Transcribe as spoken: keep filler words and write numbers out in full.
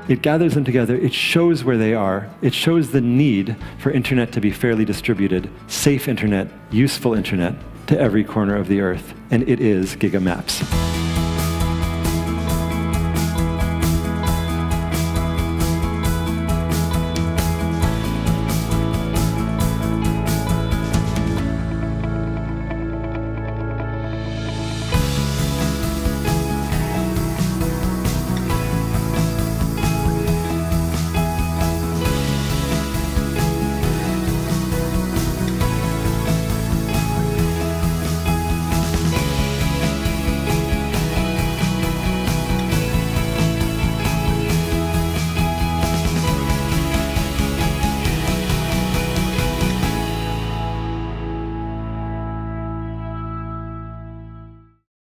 It gathers them together, it shows where they are, it shows the need for internet to be fairly distributed, safe internet, useful internet to every corner of the Earth, and it is Giga Maps.